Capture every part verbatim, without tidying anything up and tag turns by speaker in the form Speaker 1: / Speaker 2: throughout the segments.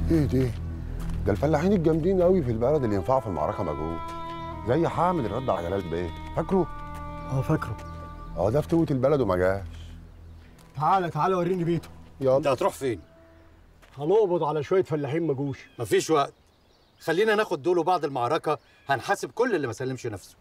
Speaker 1: ايه ده؟ ده الفلاحين الجامدين قوي في البلد اللي ينفعوا في المعركه ما جوش، زي حامد اللي رد على جلال بيه، فاكره؟
Speaker 2: اه فاكره.
Speaker 1: اه ده فتوة البلد وما جاش.
Speaker 2: تعالى تعالى وريني بيته.
Speaker 1: يلا.
Speaker 3: انت هتروح فين؟
Speaker 2: هنقبض على شويه فلاحين ما جوش.
Speaker 3: مفيش وقت، خلينا ناخد دول وبعد المعركه هنحاسب كل اللي ما سلمش نفسه.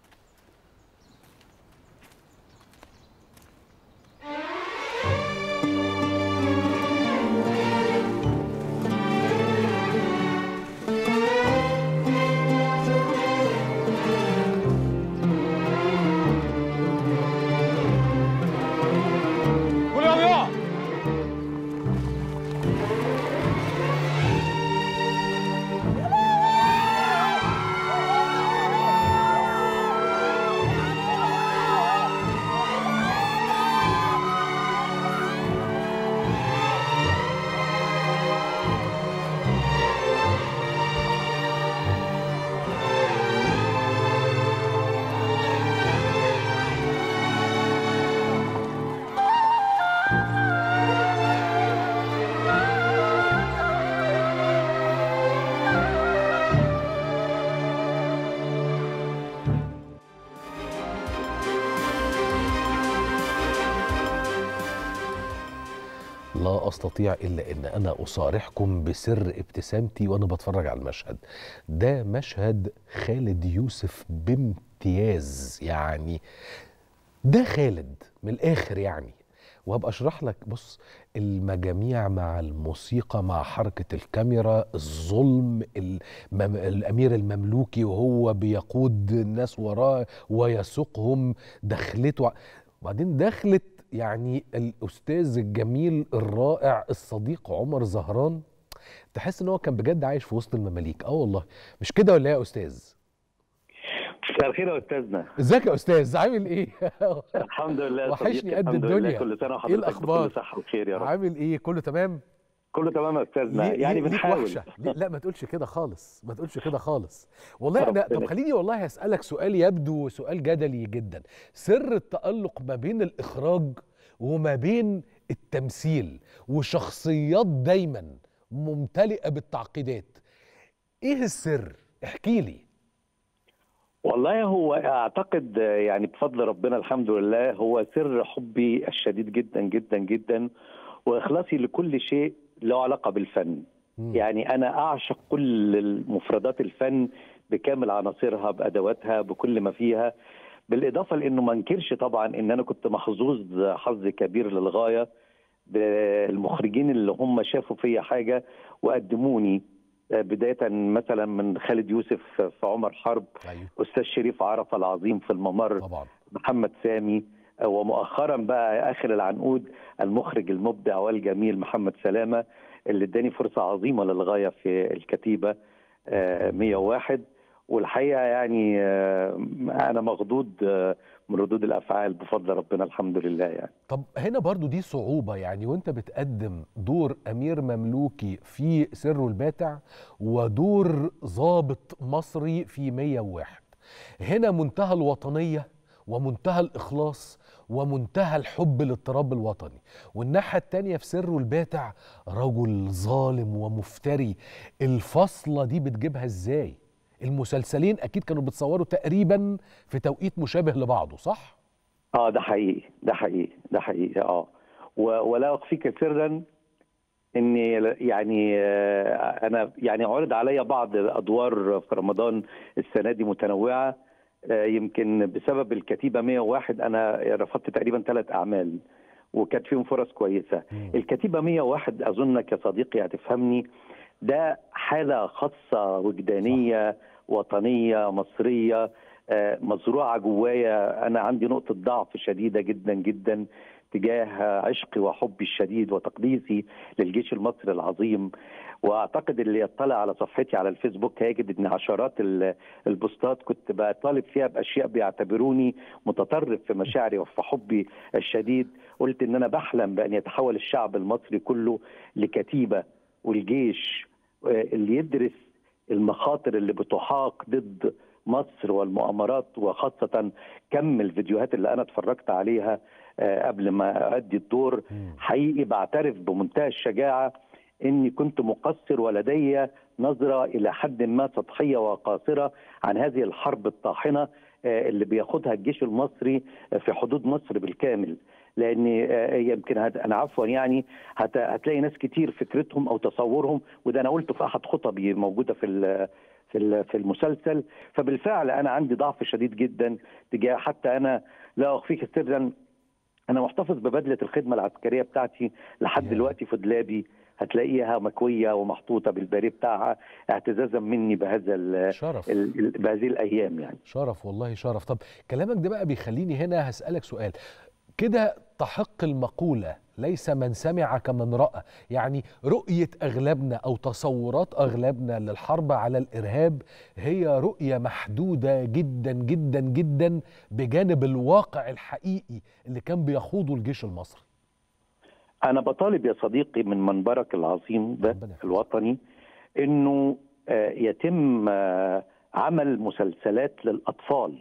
Speaker 4: لا أستطيع إلا أن أنا أصارحكم بسر ابتسامتي وأنا بتفرج على المشهد ده. مشهد خالد يوسف بامتياز، يعني ده خالد من الآخر يعني. وهبقى أشرح لك. بص، المجاميع مع الموسيقى مع حركة الكاميرا، الظلم، المم... الأمير المملوكي وهو بيقود الناس وراه ويسوقهم، دخلته. وبعدين دخلت يعني الأستاذ الجميل الرائع الصديق عمر زهران، تحس ان هو كان بجد عايش في وسط المماليك. اه والله، مش كده ولا ايه يا استاذ؟
Speaker 5: مساء الخير يا استاذنا.
Speaker 4: ازيك يا استاذ، عامل ايه؟
Speaker 5: الحمد لله.
Speaker 4: وحشني قد
Speaker 5: الحمد
Speaker 4: الدنيا.
Speaker 5: لله. كل سنه
Speaker 4: ايه
Speaker 5: وحضرتك
Speaker 4: الاخبار؟
Speaker 5: بكل صحه وخير يا رب.
Speaker 4: عامل ايه؟ كله تمام؟
Speaker 5: كله تمام يا استاذنا.
Speaker 4: ليه
Speaker 5: يعني
Speaker 4: ليه
Speaker 5: بنحاول.
Speaker 4: وحشه؟ ليه؟ لا ما تقولش كده خالص، ما تقولش كده خالص والله. انا طب خليني والله هسألك سؤال يبدو سؤال جدلي جدا. سر التألق ما بين الاخراج وما بين التمثيل وشخصيات دايما ممتلئة بالتعقيدات، ايه السر؟ احكي لي.
Speaker 5: والله هو اعتقد يعني بفضل ربنا الحمد لله هو سر حبي الشديد جدا جدا جدا واخلاصي لكل شيء له علاقه بالفن. م. يعني انا اعشق كل مفردات الفن بكامل عناصرها بادواتها بكل ما فيها، بالاضافه لانه ما انكرش طبعا ان انا كنت محظوظ حظ كبير للغايه بالمخرجين اللي هم شافوا فيا حاجه وقدموني، بدايه مثلا من خالد يوسف في عمر حرب، أيوه. استاذ شريف عرفه العظيم في الممر طبعا. محمد سامي، ومؤخرا بقى اخر العنقود المخرج المبدع والجميل محمد سلامه اللي اداني فرصه عظيمه للغايه في الكتيبه مية وواحد. والحقيقه يعني انا مخضوض من ردود الافعال بفضل ربنا الحمد لله يعني.
Speaker 4: طب هنا برضو دي صعوبه يعني، وانت بتقدم دور امير مملوكي في سر الباتع ودور ضابط مصري في مية وواحد، هنا منتهى الوطنيه ومنتهى الاخلاص ومنتهى الحب للتراب الوطني، والناحيه التانيه في سر الباتع رجل ظالم ومفتري. الفصله دي بتجيبها ازاي؟ المسلسلين اكيد كانوا بتصوروا تقريبا في توقيت مشابه لبعضه، صح؟
Speaker 5: اه ده حقيقي ده حقيقي ده حقيقي اه ولا اخفيك سرا اني يعني آه انا يعني عرض عليا بعض الادوار في رمضان السنه دي متنوعه، آه يمكن بسبب الكتيبه مية وواحد انا رفضت تقريبا ثلاث اعمال وكانت فيهم فرص كويسه. م. الكتيبه مية وواحد اظنك يا صديقي هتفهمني، ده حالة خاصة وجدانية وطنية مصرية مزروعة جوايا. أنا عندي نقطة ضعف شديدة جدا جدا تجاه عشقي وحبي الشديد وتقديسي للجيش المصري العظيم. واعتقد اللي يطلع على صفحتي على الفيسبوك هيجد ان عشرات البوستات كنت بطالب فيها باشياء بيعتبروني متطرف في مشاعري وفي حبي الشديد. قلت ان انا بحلم بان يتحول الشعب المصري كله لكتيبة، والجيش اللي يدرس المخاطر اللي بتحاق ضد مصر والمؤامرات، وخاصة كم الفيديوهات اللي أنا اتفرجت عليها قبل ما أدي الدور. حقيقي بعترف بمنتهى الشجاعة اني كنت مقصر ولدي نظره الى حد ما سطحيه وقاصره عن هذه الحرب الطاحنه اللي بياخدها الجيش المصري في حدود مصر بالكامل. لان يمكن انا عفوا يعني هتلاقي ناس كتير فكرتهم او تصورهم، وده انا قلته في احد خطبي موجوده في في في المسلسل. فبالفعل انا عندي ضعف شديد جدا تجاه، حتى انا لا اخفيك سرا انا محتفظ ببدله الخدمه العسكريه بتاعتي لحد yeah. دلوقتي في دولابي، هتلاقيها مكويه ومحطوطه بالباريه بتاعها اعتزازا مني بهذا
Speaker 4: شرف
Speaker 5: ال بهذه الايام يعني.
Speaker 4: شرف والله شرف. طب كلامك ده بقى بيخليني هنا هسألك سؤال كده، تحق المقولة ليس من سمع كمن رأى، يعني رؤية أغلبنا أو تصورات أغلبنا للحرب على الإرهاب هي رؤية محدودة جدا جدا جدا بجانب الواقع الحقيقي اللي كان بيخوضه الجيش المصري.
Speaker 5: أنا بطالب يا صديقي من منبرك العظيم ده الوطني إنه يتم عمل مسلسلات للأطفال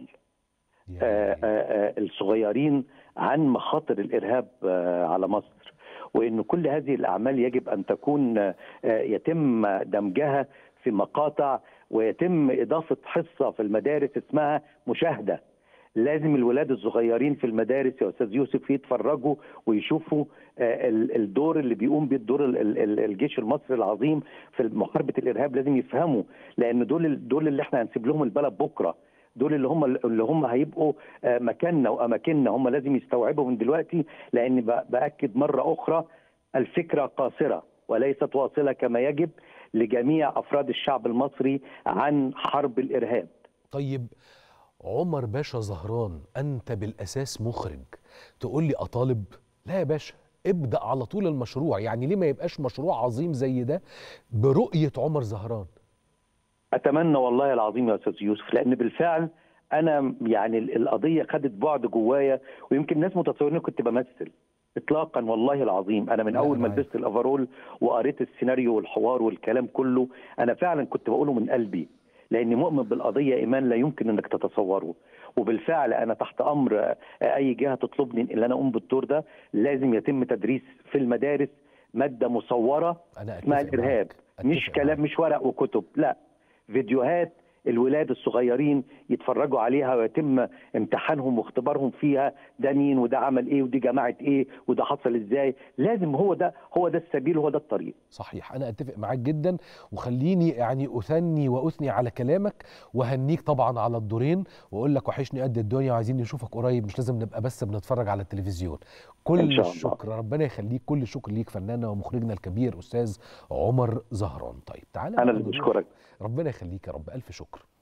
Speaker 5: الصغيرين عن مخاطر الإرهاب على مصر، وإن كل هذه الأعمال يجب أن تكون يتم دمجها في مقاطع، ويتم إضافة حصة في المدارس اسمها مشاهدة. لازم الولاد الصغيرين في المدارس يا أستاذ يوسف يتفرجوا ويشوفوا الدور اللي بيقوم بيه الدور الجيش المصري العظيم في محاربة الإرهاب. لازم يفهموا، لأن دول دول اللي احنا هنسيب لهم البلد بكرة، دول اللي هم اللي هم هيبقوا مكاننا واماكننا. هم لازم يستوعبوا من دلوقتي، لان باكد مره اخرى الفكره قاصره وليست واصله كما يجب لجميع افراد الشعب المصري عن حرب الارهاب.
Speaker 4: طيب عمر باشا زهران، انت بالاساس مخرج، تقول لي اطالب؟ لا يا باشا، ابدا على طول المشروع. يعني ليه ما يبقاش مشروع عظيم زي ده برؤيه عمر زهران؟
Speaker 5: اتمنى والله العظيم يا استاذ يوسف، لان بالفعل انا يعني القضيه خدت بعد جوايا، ويمكن الناس متصورين كنت بمثل اطلاقا. والله العظيم انا من اول ما لبست الافرول وقريت السيناريو والحوار والكلام كله، انا فعلا كنت بقوله من قلبي، لاني مؤمن بالقضيه ايمان لا يمكن انك تتصوره. وبالفعل انا تحت امر اي جهه تطلبني ان انا اقوم بالدور ده. لازم يتم تدريس في المدارس ماده مصوره اسمها الارهاب، مش كلام، مش ورق وكتب، لا، فيديوهات الولاد الصغيرين يتفرجوا عليها ويتم امتحانهم واختبارهم فيها، ده مين وده عمل ايه ودي جماعه ايه وده حصل ازاي. لازم هو ده هو ده السبيل وهو ده الطريق.
Speaker 4: صحيح، انا اتفق معاك جدا، وخليني يعني اثني واثني على كلامك، وهنيك طبعا على الدورين، واقول لك وحشني قد الدنيا وعايزين نشوفك قريب، مش لازم نبقى بس بنتفرج على التلفزيون. كل الشكر، ربنا يخليك، كل الشكر ليك فناننا ومخرجنا الكبير استاذ عمر زهران. طيب تعالى،
Speaker 5: انا اللي بشكرك،
Speaker 4: ربنا يخليك يا رب، الف شكر.